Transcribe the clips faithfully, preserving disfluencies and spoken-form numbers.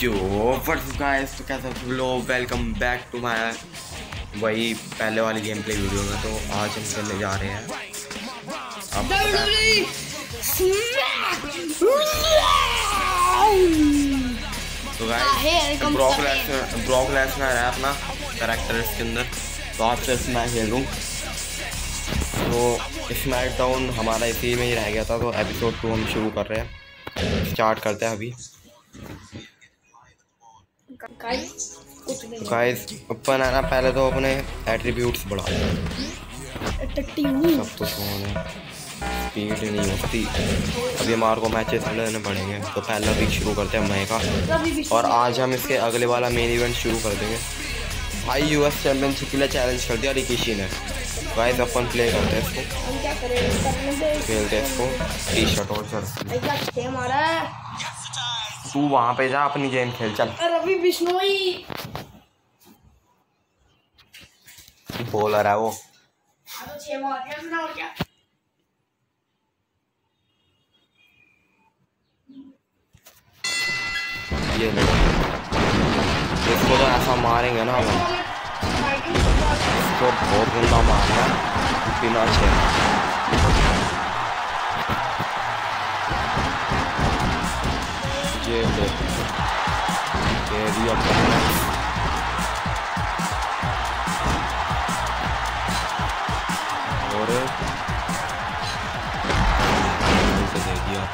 Yo what's guys, तो कैसे हो लोग। वेलकम बैक टू माय वही पहले वाली गेम प्ले वीडियो में। तो आज हम खेलने जा रहे हैं अब तो guys Brock Lesnar Brock Lesnar है अपना कैरेक्टर इसके अंदर। तो आपसे मैं खेल लूँ। तो स्मैकडाउन हमारा इसी में ही रह गया था, तो एपिसोड टू हम शुरू कर रहे हैं। स्टार्ट करते हैं अभी। तो गाइस अपन है ना, पहले तो अपने एट्रीब्यूट्स बढ़ा सब कुछ होने स्पीड नहीं होती। अभी हमारे को मैचेस लेने पड़ेंगे, तो पहला वीक शुरू करते हैं मई का। और आज हम इसके अगले वाला मेन इवेंट शुरू कर देंगे। भाई यूएस चैंपियनशिप के लिए चैलेंज कर दिया रिकीशी ने। गाइस अपन प्ले करते हैं इसको, खेलते हैं इसको। टी शर्ट और जर्सी। तू वहां पे जा, अपनी गेम खेल। चल रवि बिश्नोई बॉलर है वो। ये इसको तो ऐसा मारेंगे ना हम, इसको बहुत गंदा मारना बिना छे। ये देख और दे दिया।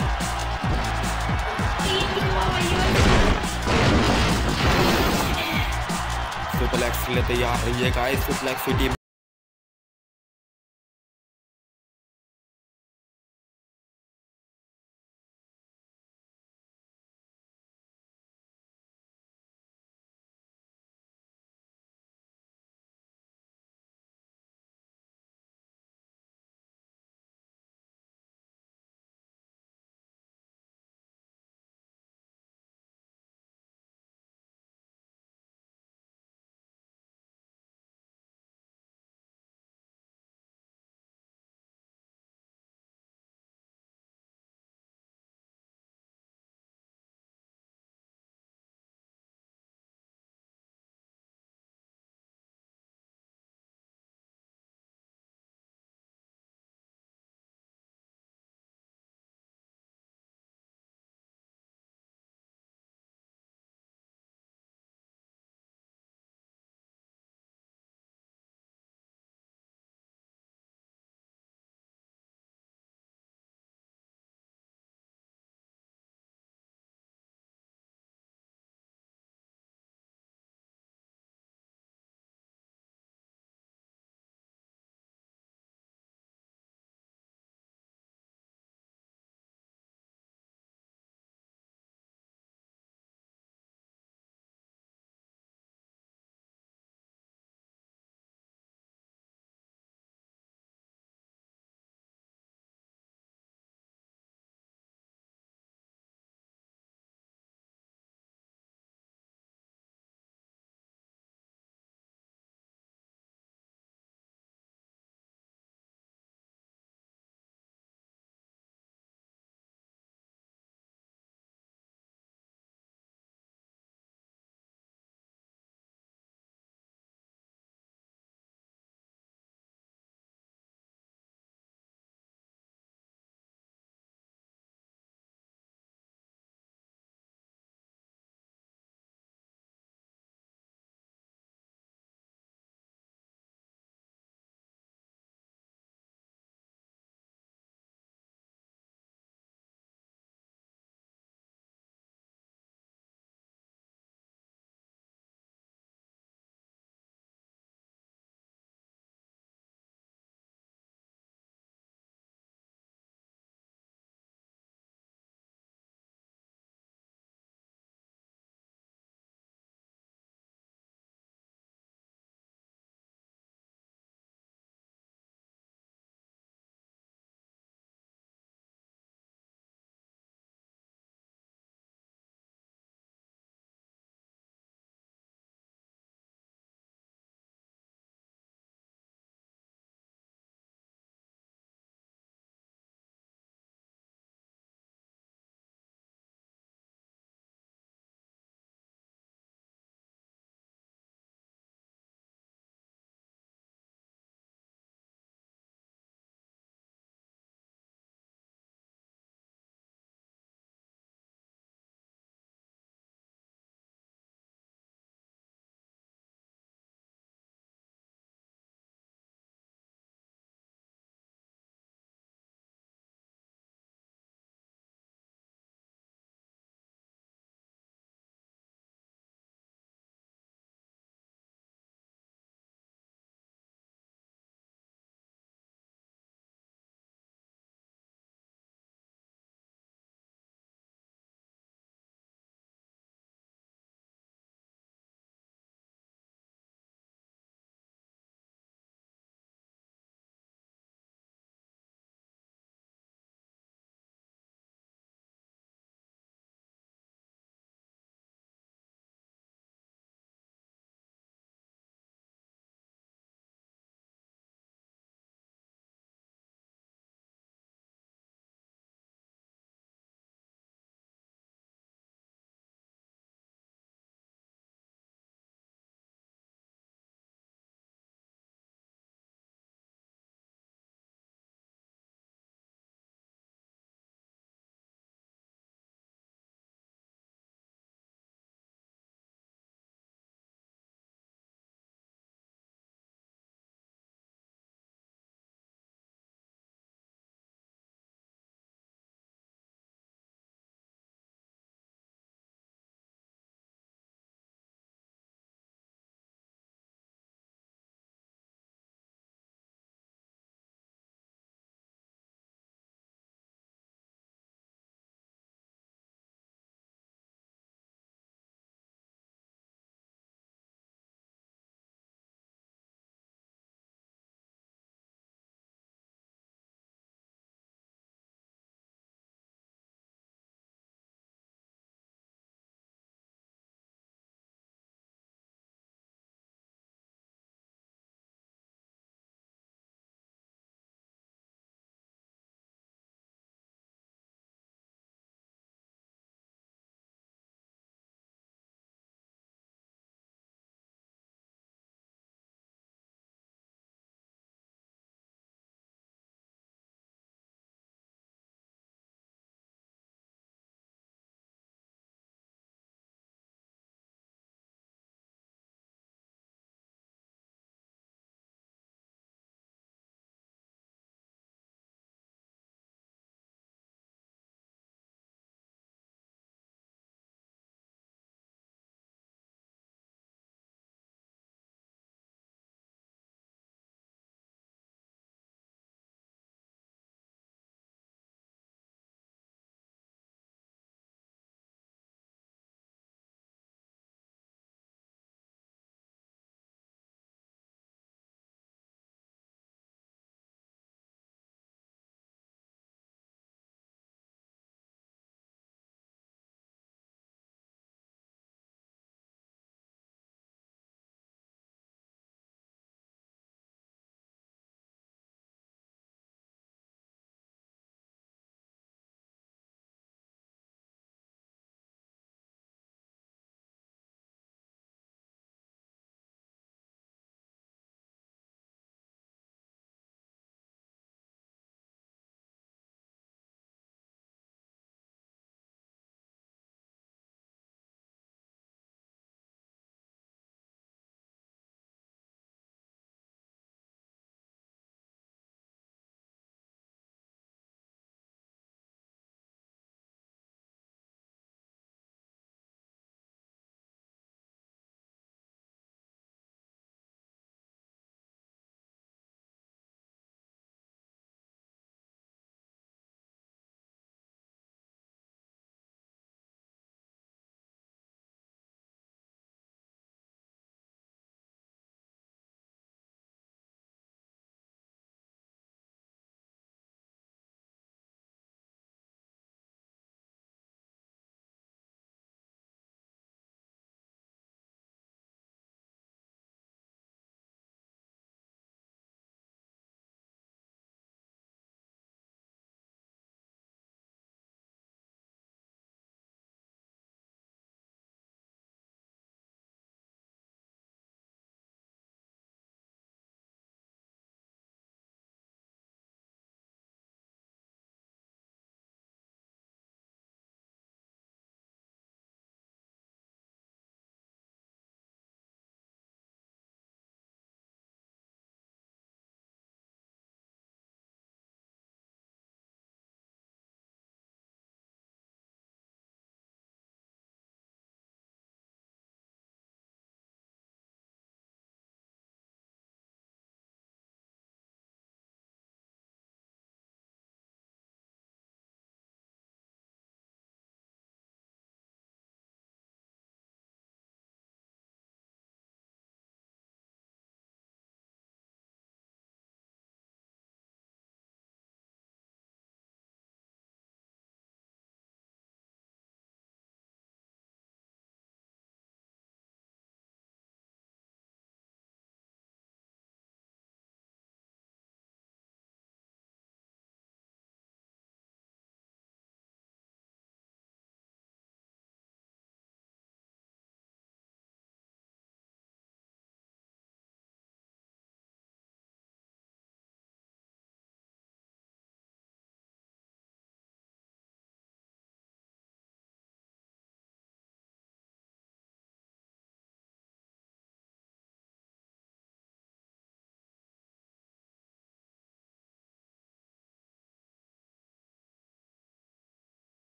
सुपरलेक्स के लिए तैयार रहिए गाइस। सुपरलेक्स की टीम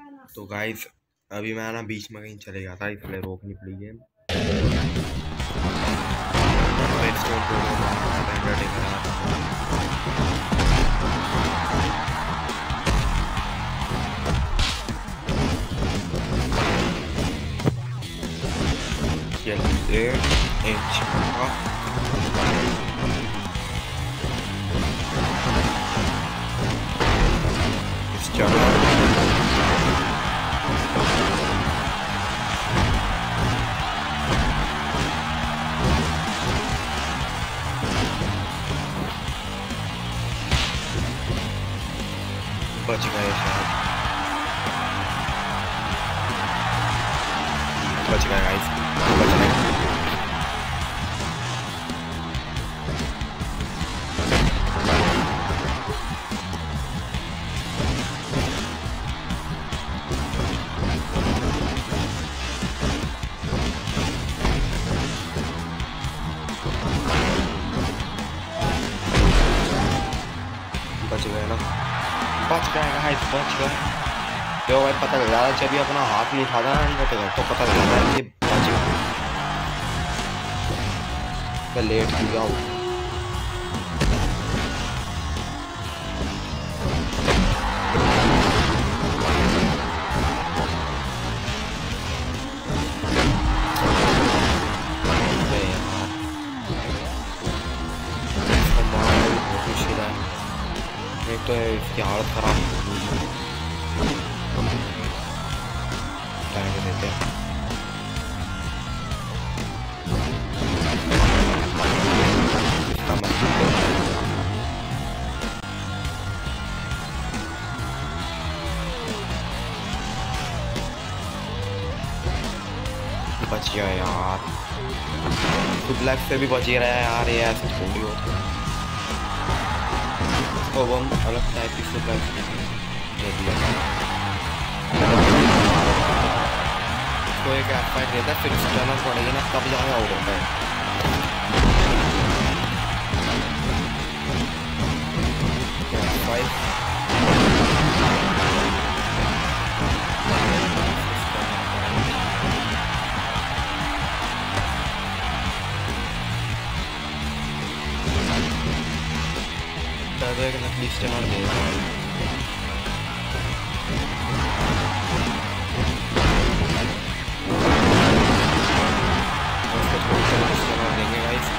तो गाइस अभी मैं ना बीच में कहीं चले गया था, इसलिए रोकनी पड़ी गेम। बच गए शायद, बच गए गाइस, बच गए। बच गए ना, बच गए गाइस, बच गए। देखो भाई पता लग रहा है जब भी अपना हाथ नहीं उठाता ना तो पता लग रहा है कि बच गए। मैं लेट हो गया हूँ। एक तो इसकी हालत खराब देते हैं। बच गया यार, सुप्लेक्स से भी बच ही रहा है यार, ये ऐसे थोड़ी होती है। तो वो हम अलग टाइप की सुप्लेक्स दे दिया, तो एक एफ फाइट देता है, फिर स्टनर पड़ेगी ना तब जाके आउट होता है। एफ फाइव एक नकली स्टनर दे रहा है। देंगे गाइस,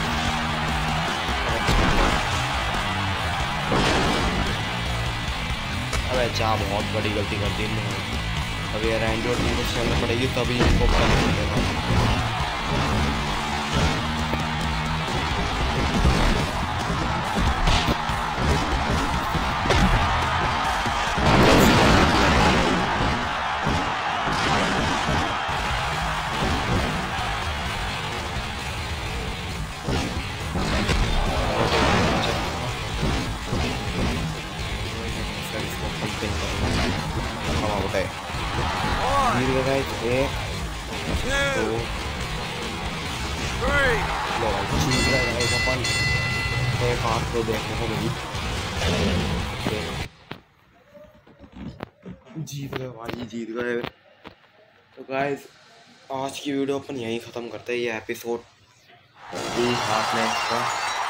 अबे जा बहुत बड़ी गलती कर दी इन्होंने। अब ये रैंडोर टीम को चलना पड़ेगी तभी इनको पता चलेगा। एक दो अपन एक हाथ को देखने को मिली, जीत गए भाई, जीत गए। तो गाइस आज की वीडियो अपन यहीं ख़त्म करते हैं। ये एपिसोड हाथ में इसका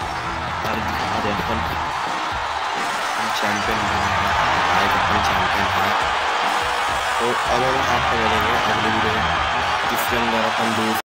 अपन चैंपियन अपन चैंपियन है। तो अब हम आपको मिलेंगे अगली वीडियो जिसके अंदर अपन दूर